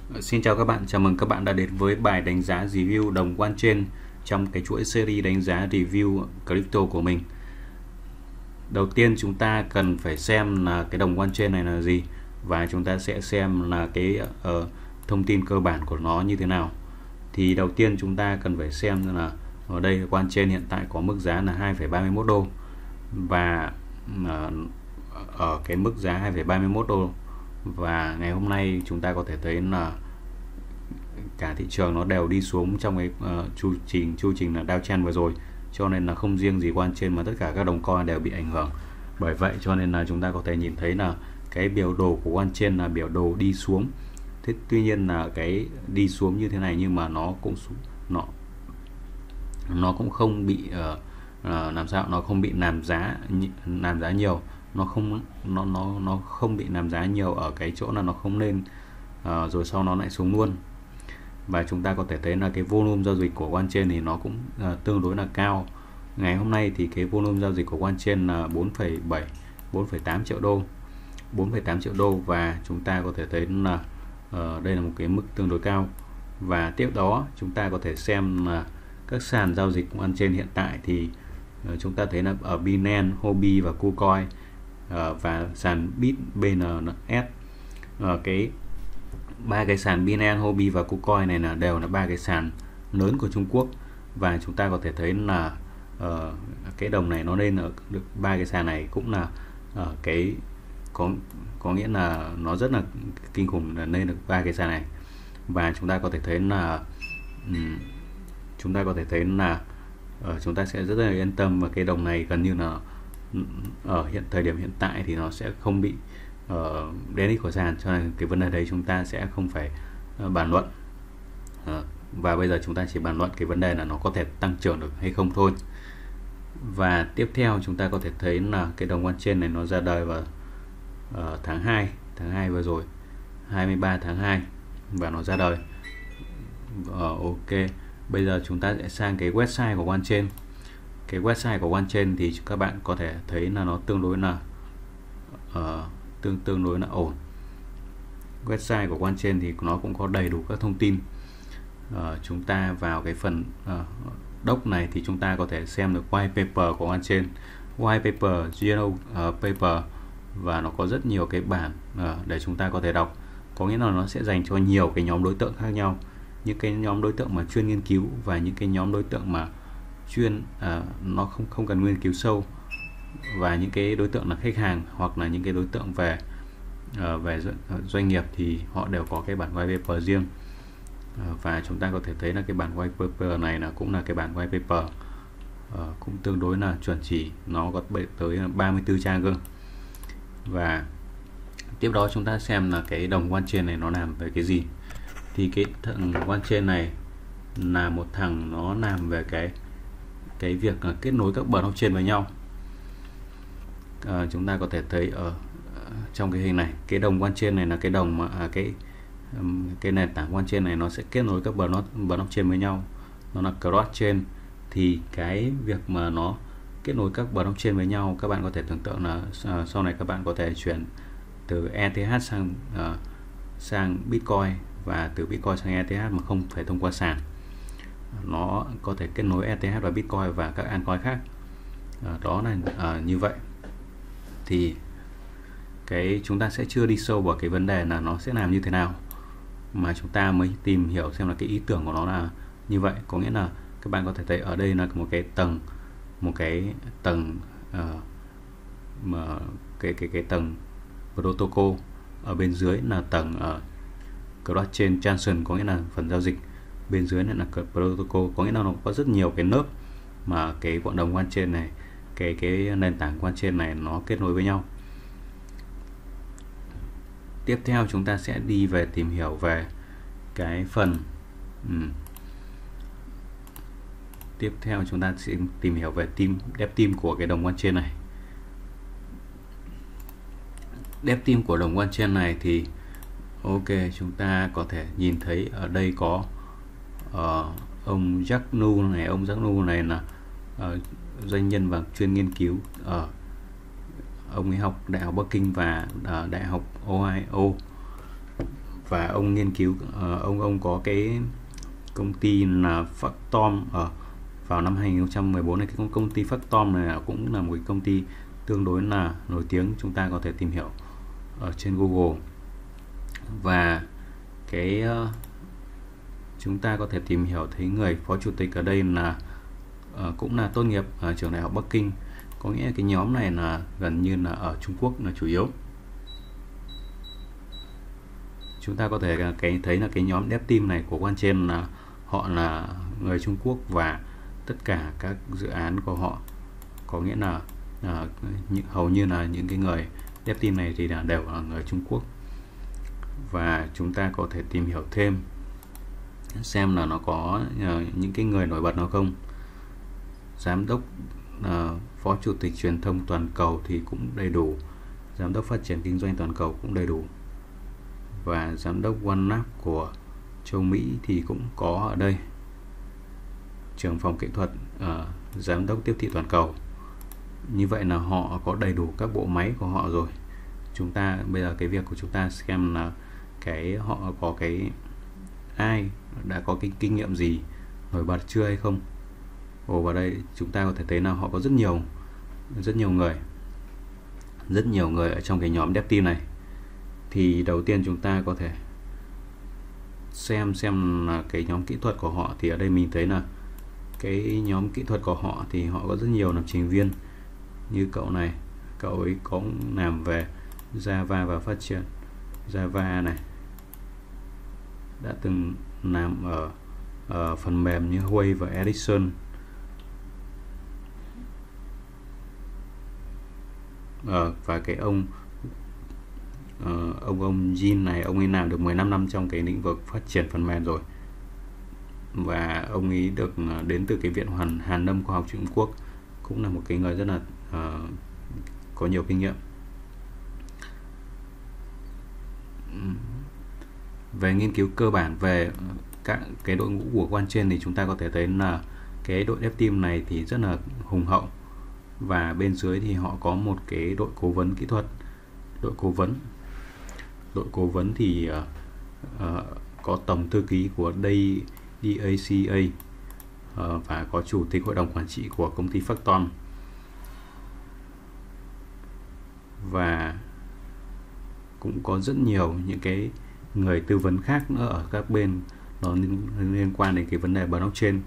Xin chào các bạn, chào mừng các bạn đã đến với bài đánh giá review đồng OneChain trong cái chuỗi series đánh giá review crypto của mình. Đầu tiên chúng ta cần phải xem là cái đồng OneChain này là gì, và chúng ta sẽ xem là cái thông tin cơ bản của nó như thế nào. Thì đầu tiên chúng ta cần phải xem là ở đây OneChain hiện tại có mức giá là 2,31 đô, và ở cái mức giá 2,31 đô, và ngày hôm nay chúng ta có thể thấy là cả thị trường nó đều đi xuống trong cái chu trình là downtrend vừa rồi, cho nên là không riêng gì OneChain mà tất cả các đồng coin đều bị ảnh hưởng. Bởi vậy cho nên là chúng ta có thể nhìn thấy là cái biểu đồ của OneChain là biểu đồ đi xuống. Thế tuy nhiên là cái đi xuống như thế này nhưng mà nó cũng không bị làm sao, nó không bị làm giá nhiều, nó không bị làm giá nhiều ở cái chỗ là nó không lên rồi sau nó lại xuống luôn. Và chúng ta có thể thấy là cái volume giao dịch của OneChain thì nó cũng tương đối là cao. Ngày hôm nay thì cái volume giao dịch của OneChain là 4,8 triệu đô, và chúng ta có thể thấy là đây là một cái mức tương đối cao. Và tiếp đó chúng ta có thể xem là các sàn giao dịch OneChain hiện tại thì chúng ta thấy là ở Binance, Huobi và KuCoin và sàn BitBNS, cái ba cái sàn Binance, Huobi và KuCoin này đều là ba cái sàn lớn của Trung Quốc. Và chúng ta có thể thấy là cái đồng này nó lên ở được ba cái sàn này cũng là cái có nghĩa là nó rất là kinh khủng là lên được ba cái sàn này. Và chúng ta có thể thấy là chúng ta sẽ rất là yên tâm, và cái đồng này gần như là ở thời điểm hiện tại thì nó sẽ không bị đến đích của sàn, cho nên cái vấn đề đấy chúng ta sẽ không phải bàn luận. Và bây giờ chúng ta chỉ bàn luận cái vấn đề là nó có thể tăng trưởng được hay không thôi. Và tiếp theo chúng ta có thể thấy là cái đồng OneChain này nó ra đời vào tháng 2 vừa rồi, 23 tháng 2, và nó ra đời. Ok, bây giờ chúng ta sẽ sang cái website của OneChain. Cái website của OneChain thì các bạn có thể thấy là nó tương đối là tương đối là ổn. Website của OneChain thì nó cũng có đầy đủ các thông tin. Chúng ta vào cái phần doc này thì chúng ta có thể xem được white paper của OneChain, white paper, general paper, và nó có rất nhiều cái bản để chúng ta có thể đọc. Có nghĩa là nó sẽ dành cho nhiều cái nhóm đối tượng khác nhau, những cái nhóm đối tượng mà chuyên nghiên cứu, và những cái nhóm đối tượng mà chuyên nó không cần nghiên cứu sâu, và những cái đối tượng là khách hàng, hoặc là những cái đối tượng về doanh nghiệp thì họ đều có cái bản white paper riêng. Và chúng ta có thể thấy là cái bản white paper này cũng là cái bản white paper cũng tương đối là chuẩn chỉ, nó có tới 34 trang cơ. Và tiếp đó chúng ta xem là cái đồng OneChain này nó làm về cái gì. Thì cái thằng OneChain này là một thằng nó làm về cái việc kết nối các blockchain với nhau. Chúng ta có thể thấy ở trong cái hình này, cái đồng OneChain này là cái đồng mà cái nền tảng OneChain này nó sẽ kết nối các blockchain với nhau, nó là cross-chain. Thì cái việc mà nó kết nối các blockchain với nhau, các bạn có thể tưởng tượng là sau này các bạn có thể chuyển từ ETH sang Bitcoin, và từ Bitcoin sang ETH mà không phải thông qua sàn. Nó có thể kết nối ETH và Bitcoin và các altcoin khác. Đó là như vậy. Thì chúng ta sẽ chưa đi sâu vào cái vấn đề là nó sẽ làm như thế nào, mà chúng ta mới tìm hiểu xem là cái ý tưởng của nó là như vậy. Có nghĩa là các bạn có thể thấy ở đây là một cái tầng mà cái tầng protocol, ở bên dưới là tầng cross-chain transaction, có nghĩa là phần giao dịch. Bên dưới này là protocol, có nghĩa là nó có rất nhiều cái nớp mà cái cộng đồng OneChain này, cái nền tảng OneChain này nó kết nối với nhau. Tiếp theo chúng ta sẽ đi về tìm hiểu về cái phần tiếp theo chúng ta sẽ tìm hiểu về dev team của cái đồng OneChain này. Dev team của đồng OneChain này thì ok, chúng ta có thể nhìn thấy ở đây có ông Jack Nu này là doanh nhân và chuyên nghiên cứu ở ông ấy học Đại học Bắc Kinh và Đại học Ohio. và ông nghiên cứu ông có cái công ty là Factom vào năm 2014 này. Cái công ty Factom này cũng là một cái công ty tương đối là nổi tiếng, chúng ta có thể tìm hiểu ở trên Google. Và cái chúng ta có thể tìm hiểu thấy người phó chủ tịch ở đây là cũng là tốt nghiệp ở trường đại học Bắc Kinh, có nghĩa là cái nhóm này là gần như là ở Trung Quốc là chủ yếu. Chúng ta có thể thấy là cái nhóm dev team này của OneChain là họ là người Trung Quốc, và tất cả các dự án của họ có nghĩa là hầu như là những cái người dev team này thì đều là người Trung Quốc. Và chúng ta có thể tìm hiểu thêm xem là nó có những cái người nổi bật nào không. Giám đốc phó chủ tịch truyền thông toàn cầu thì cũng đầy đủ, giám đốc phát triển kinh doanh toàn cầu cũng đầy đủ, và giám đốc OneApp của châu Mỹ thì cũng có ở đây, trưởng phòng kỹ thuật, giám đốc tiếp thị toàn cầu. Như vậy là họ có đầy đủ các bộ máy của họ rồi. Chúng ta bây giờ cái việc của chúng ta xem là họ có ai đã có cái kinh nghiệm gì nổi bật chưa hay không. Vào đây chúng ta có thể thấy là họ có rất nhiều người ở trong cái nhóm dev team này. Thì đầu tiên chúng ta có thể xem là cái nhóm kỹ thuật của họ, thì ở đây mình thấy là cái nhóm kỹ thuật của họ thì họ có rất nhiều lập trình viên. Như cậu này, cậu ấy có làm về Java và phát triển Java này, đã từng làm ở phần mềm như Huawei và Ericsson. Và cái ông Jin này, ông ấy làm được 15 năm trong cái lĩnh vực phát triển phần mềm rồi, và ông ấy được đến từ cái viện Hàn Lâm Khoa học Trung Quốc, cũng là một cái người rất là có nhiều kinh nghiệm. Về nghiên cứu cơ bản về các cái đội ngũ của OneChain thì chúng ta có thể thấy là cái đội dev team này thì rất là hùng hậu, và bên dưới thì họ có một cái đội cố vấn kỹ thuật. Đội cố vấn thì có tổng thư ký của DACA và có chủ tịch hội đồng quản trị của công ty Factom, và cũng có rất nhiều những cái người tư vấn khác nữa ở các bên nó liên quan đến cái vấn đề blockchain.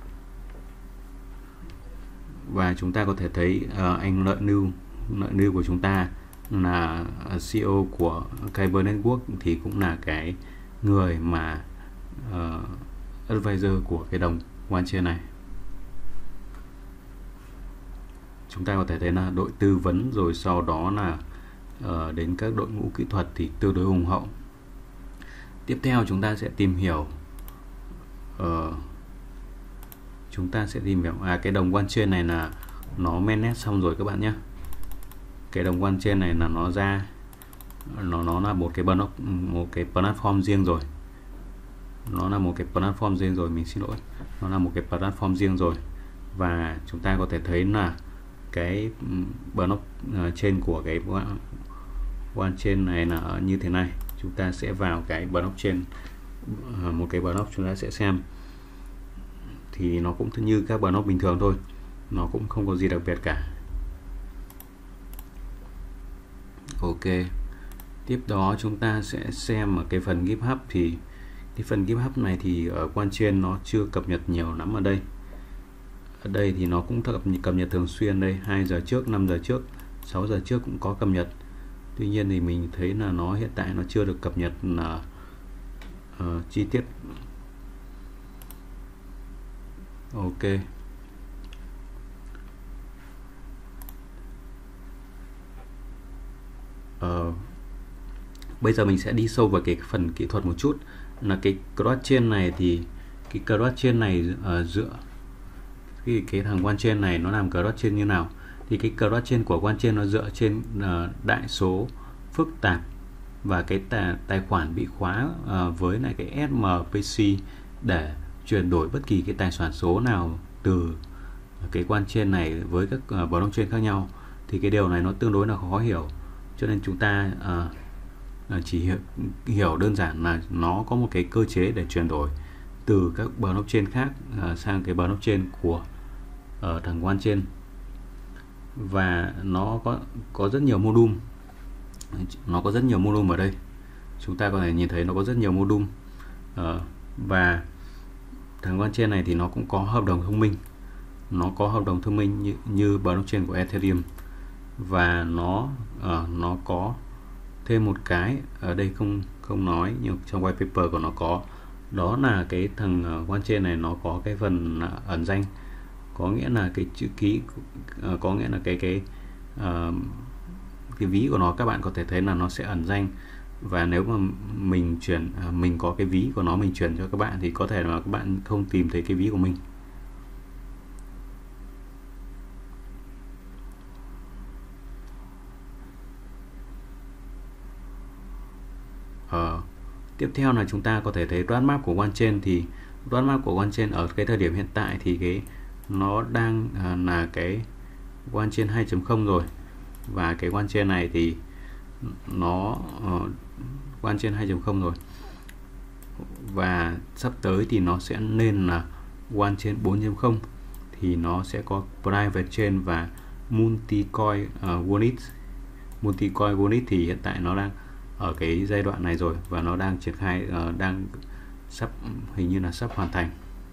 Và chúng ta có thể thấy anh Lợi Nưu của chúng ta là CEO của Kyber Network, thì cũng là cái người mà advisor của cái đồng OneChain này. Chúng ta có thể thấy là đội tư vấn, rồi sau đó là đến các đội ngũ kỹ thuật thì tương đối hùng hậu. Tiếp theo chúng ta sẽ tìm hiểu cái đồng OneChain này là nó mainnet xong rồi các bạn nhé. Cái đồng OneChain này là nó là một cái platform riêng rồi. Nó là một cái platform riêng rồi. Và chúng ta có thể thấy là cái blockchain của cái OneChain này là như thế này. Chúng ta sẽ vào cái blockchain, một cái block chúng ta sẽ xem, thì nó cũng như các block bình thường thôi, nó cũng không có gì đặc biệt cả. Ok, tiếp đó chúng ta sẽ xem ở cái phần GitHub. Thì cái phần GitHub này thì ở OneChain nó chưa cập nhật nhiều lắm. Ở đây thì nó cũng cập nhật thường xuyên. Đây 2 giờ trước, 5 giờ trước, 6 giờ trước cũng có cập nhật. Tuy nhiên thì mình thấy là nó hiện tại nó chưa được cập nhật là chi tiết. Ok, bây giờ mình sẽ đi sâu vào cái phần kỹ thuật một chút. Là cái blockchain này thì cái blockchain này dựa cái thằng OneChain này nó làm blockchain như nào. Thì cái blockchain của OneChain nó dựa trên đại số phức tạp và cái tài khoản bị khóa với lại cái SMPC để chuyển đổi bất kỳ cái tài sản số nào từ cái OneChain này với các blockchain khác nhau. Thì cái điều này nó tương đối là khó hiểu, cho nên chúng ta chỉ hiểu đơn giản là nó có một cái cơ chế để chuyển đổi từ các blockchain khác sang cái blockchain của thằng OneChain, và nó có rất nhiều module. Nó có rất nhiều module ở đây, chúng ta có thể nhìn thấy nó có rất nhiều module. Và thằng OneChain này thì nó cũng có hợp đồng thông minh, nó có hợp đồng thông minh như blockchain của Ethereum. Và nó có thêm một cái ở đây không nói, nhưng trong white paper của nó có, đó là cái thằng OneChain này nó có cái phần ẩn danh, có nghĩa là cái chữ ký, có nghĩa là cái ví của nó các bạn có thể thấy là nó sẽ ẩn danh, và nếu mà mình có cái ví của nó, mình chuyển cho các bạn thì có thể là các bạn không tìm thấy cái ví của mình. Tiếp theo là chúng ta có thể thấy roadmap của OneChain. Thì roadmap của OneChain ở cái thời điểm hiện tại thì nó đang là cái OneChain 2.0 rồi, và cái OneChain này thì nó OneChain 2.0 rồi, và sắp tới thì nó sẽ lên là OneChain 4.0, thì nó sẽ có private chain và multi-coin wallet. Multi-coin wallet thì hiện tại nó đang ở cái giai đoạn này rồi, và nó đang triển khai, hình như là sắp hoàn thành.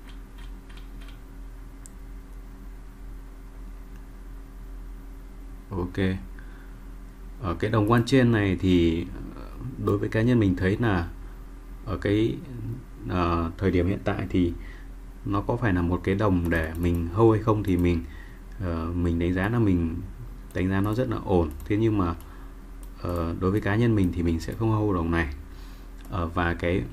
Ok, ở cái đồng OneChain này thì đối với cá nhân mình thấy là ở cái thời điểm hiện tại thì nó có phải là một cái đồng để mình hold hay không, thì mình đánh giá nó rất là ổn. Thế nhưng mà đối với cá nhân mình thì mình sẽ không hold đồng này. Và cái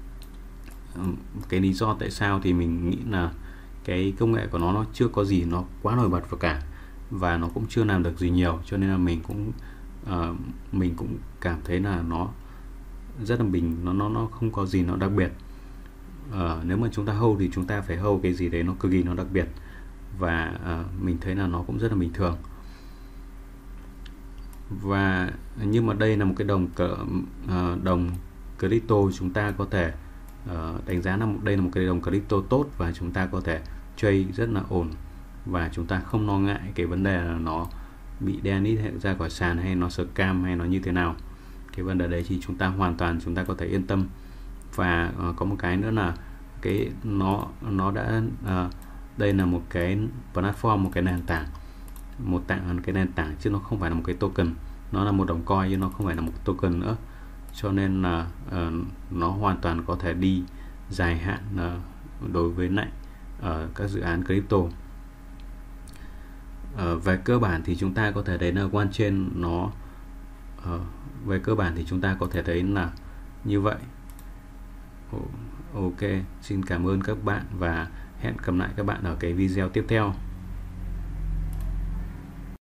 lý do tại sao thì mình nghĩ là cái công nghệ của nó chưa có gì nó quá nổi bật vào cả, và nó cũng chưa làm được gì nhiều, cho nên là mình cũng cảm thấy là nó rất là nó không có gì nó đặc biệt. Nếu mà chúng ta hold thì chúng ta phải hold cái gì đấy nó cực kỳ nó đặc biệt, và mình thấy là nó cũng rất là bình thường. Và nhưng mà đây là một cái đồng crypto, chúng ta có thể đánh giá là đây là một cái đồng crypto tốt, và chúng ta có thể trade rất là ổn, và chúng ta không lo ngại cái vấn đề là nó bị delete ra khỏi sàn, hay nó scam, hay nó như thế nào. Cái vấn đề đấy thì chúng ta hoàn toàn có thể yên tâm. Và có một cái nữa là nó đã đây là một cái platform, một cái nền tảng, cái nền tảng, chứ nó không phải là một cái token. Nó là một đồng coin nhưng nó không phải là một token nữa, cho nên là nó hoàn toàn có thể đi dài hạn đối với lại các dự án crypto. Về cơ bản thì chúng ta có thể thấy là OneChain về cơ bản thì chúng ta có thể thấy là như vậy. Ok, xin cảm ơn các bạn và hẹn gặp lại các bạn ở cái video tiếp theo.